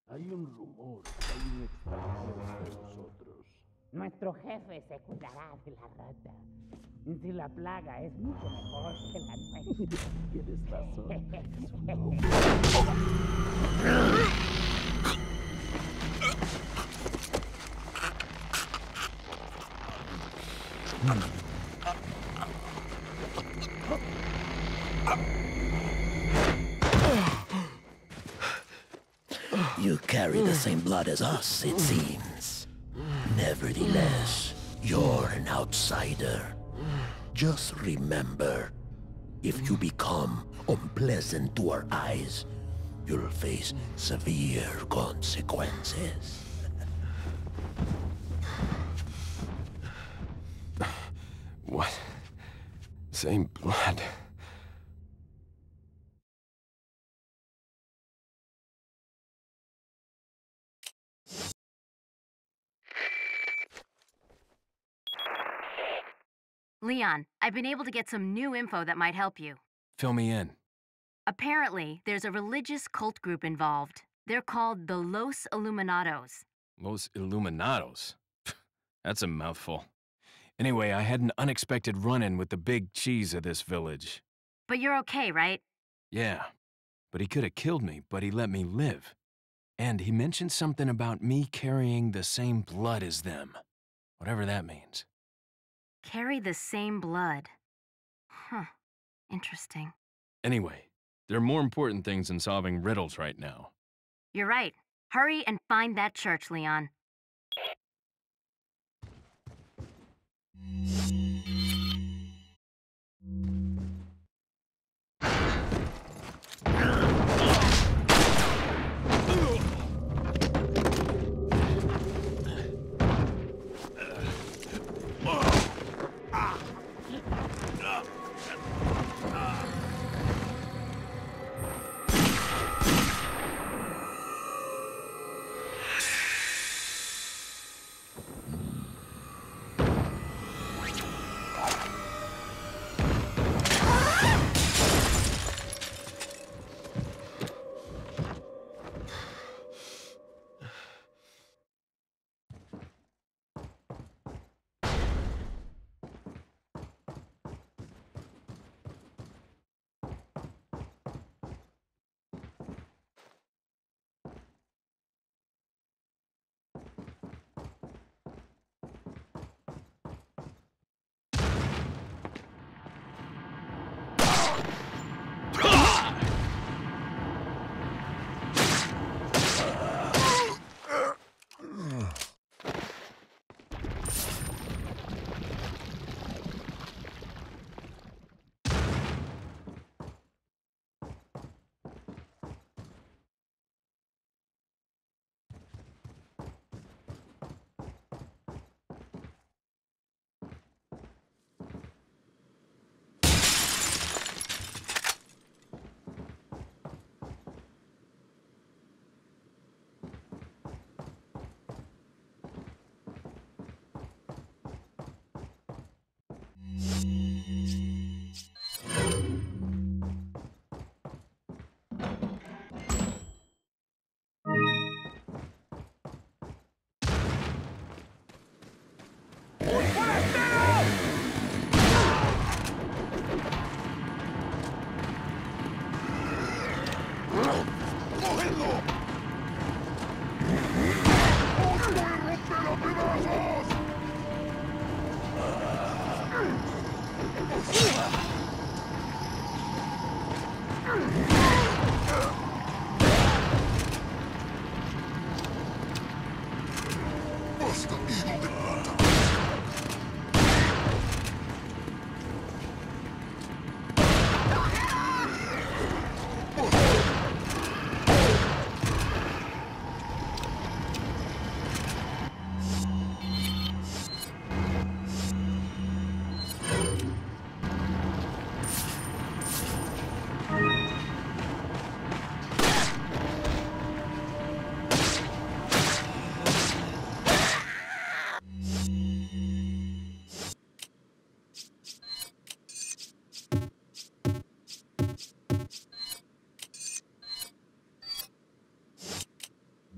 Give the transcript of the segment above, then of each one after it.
Hay un rumor que hay un extranjero entre nosotros. Nuestro jefe se cuidará de la rata. Si la plaga es mucho mejor que la nuestra. Tienes razón. You carry the same blood as us, it seems. Nevertheless, you're an outsider. Just remember, if you become unpleasant to our eyes, you'll face severe consequences. What? Same blood. Leon, I've been able to get some new info that might help you. Fill me in. Apparently, there's a religious cult group involved. They're called the Los Illuminados. Los Illuminados. That's a mouthful. Anyway, I had an unexpected run-in with the big cheese of this village. But you're okay, right? Yeah, but he could have killed me, but he let me live. And he mentioned something about me carrying the same blood as them. Whatever that means. Carry the same blood. Huh. Interesting. Anyway, there are more important things than solving riddles right now. You're right. Hurry and find that church, Leon.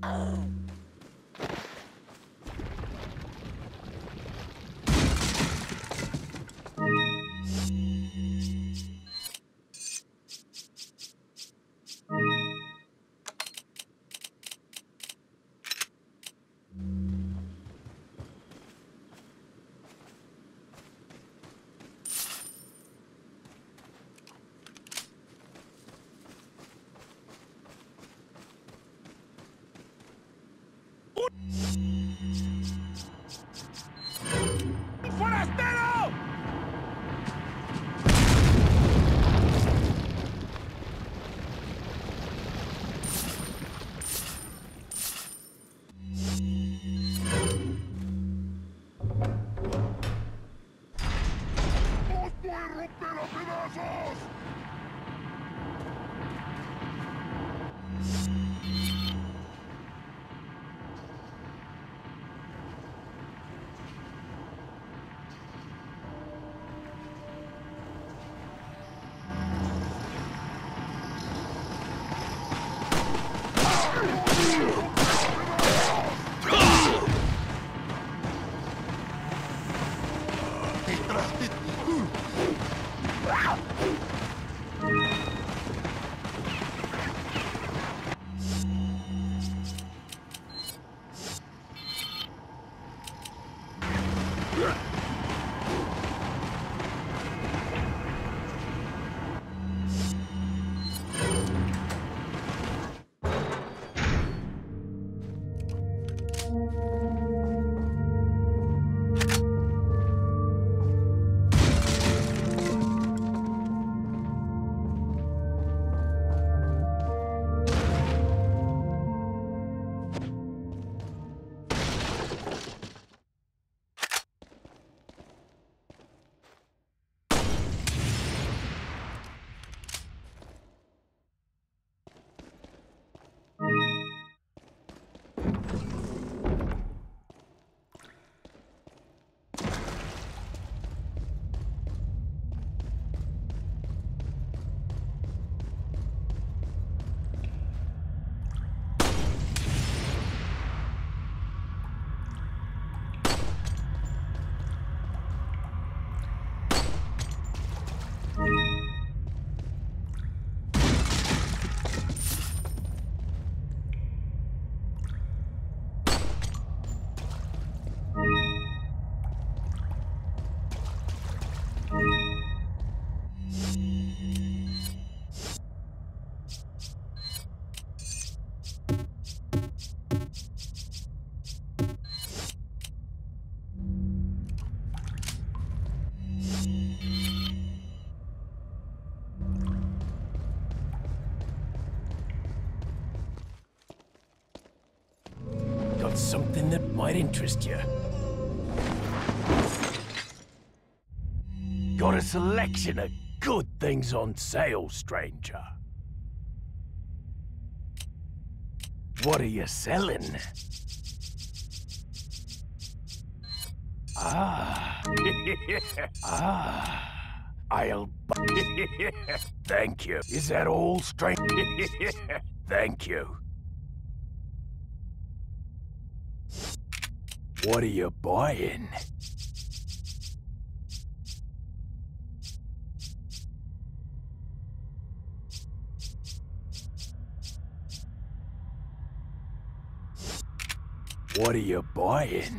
Something that might interest you. Got a selection of good things on sale, stranger. What are you selling? Ah. I'll buy. Thank you. Is that all, stranger? Thank you. What are you buying? What are you buying?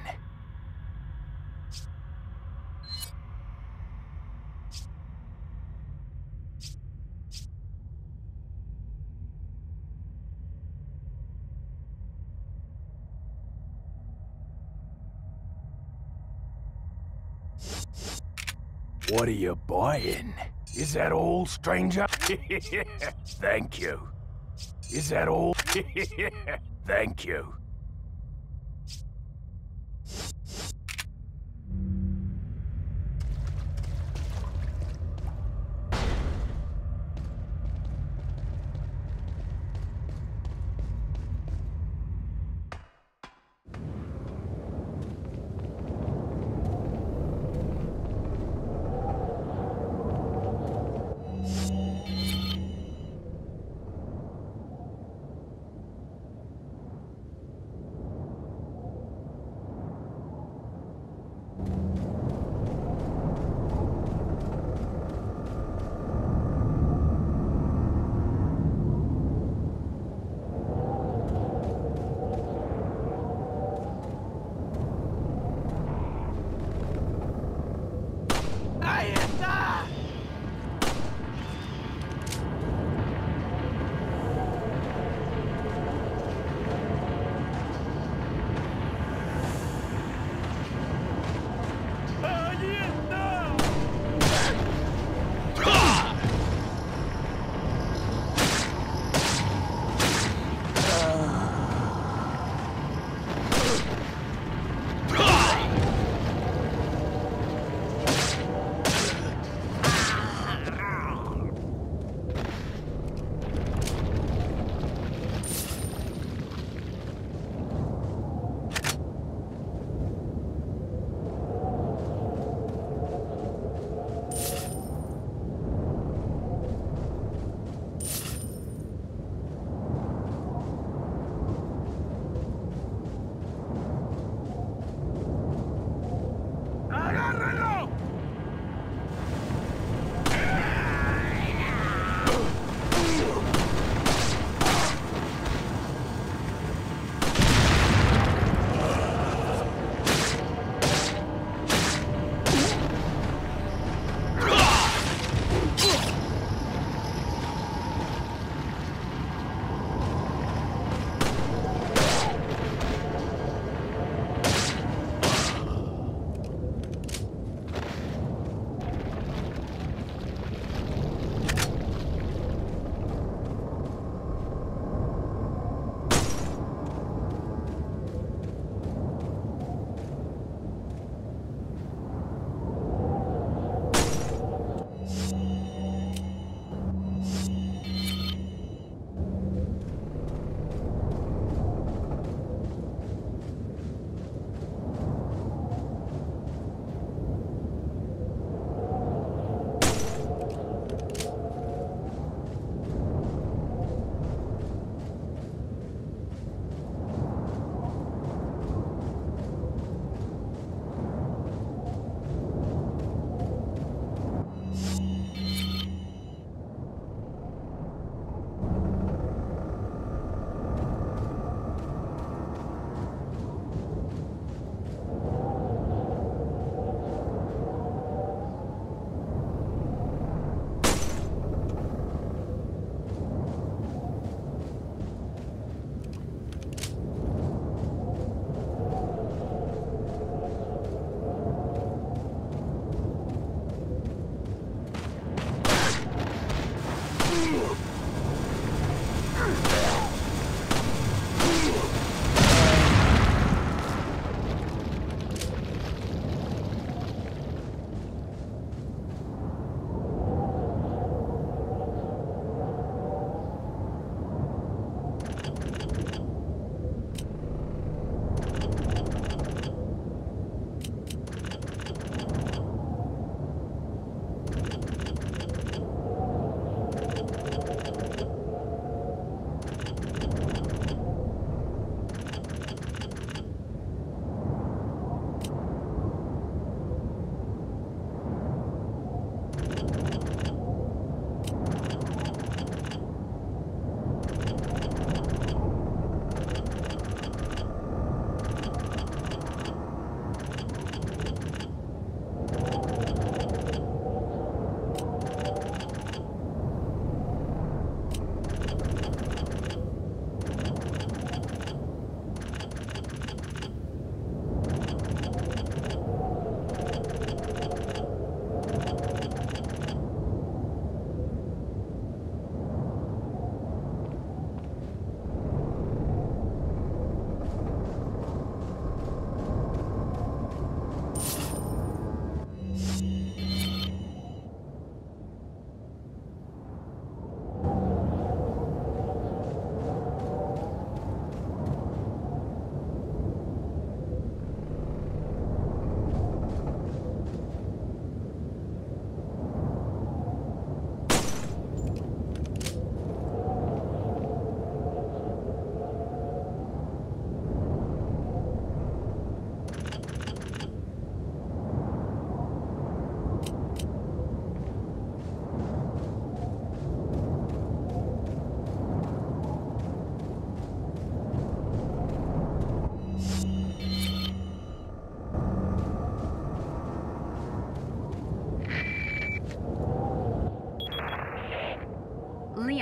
What are you buying? Is that all, stranger? Thank you. Is that all? Thank you.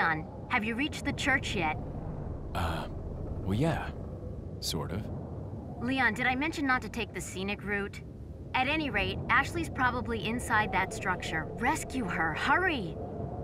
Leon, have you reached the church yet? Well, yeah. Sort of. Leon, did I mention not to take the scenic route? At any rate, Ashley's probably inside that structure. Rescue her, hurry!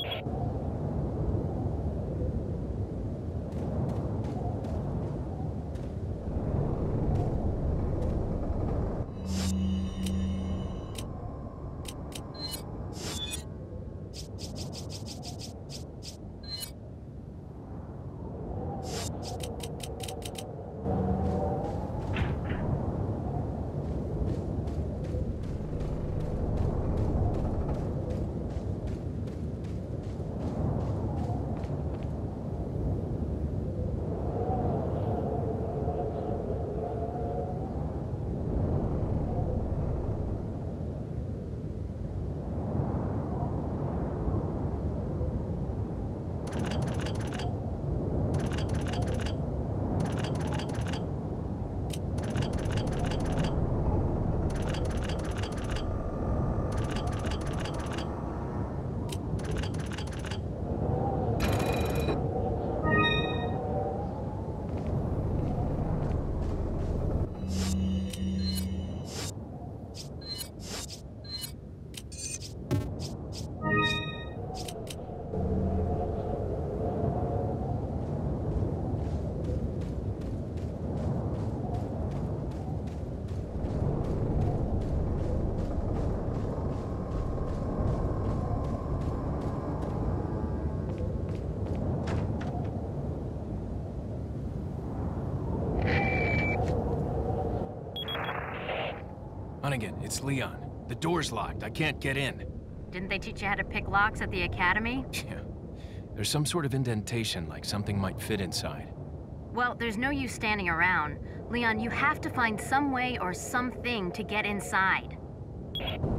Hunnigan, it's Leon. The door's locked. I can't get in. Didn't they teach you how to pick locks at the academy? Yeah. There's some sort of indentation, like something might fit inside. Well, there's no use standing around. Leon, you have to find some way or something to get inside.